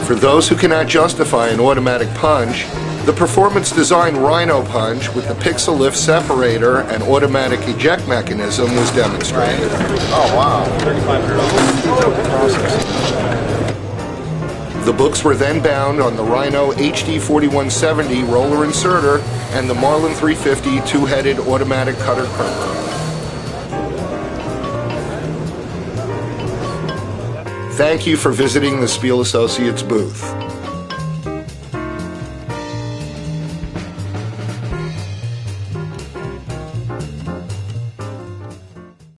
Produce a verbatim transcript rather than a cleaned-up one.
For those who cannot justify an automatic punch, the performance-designed Rhino punch with the Pics-A-Lift separator and automatic eject mechanism was demonstrated. Oh wow, thirty-five hundred dollars. The books were then bound on the Rhino H D forty-one seventy roller inserter and the Marlin three fifty two-headed automatic cutter crimper. Thank you for visiting the Spiel Associates booth.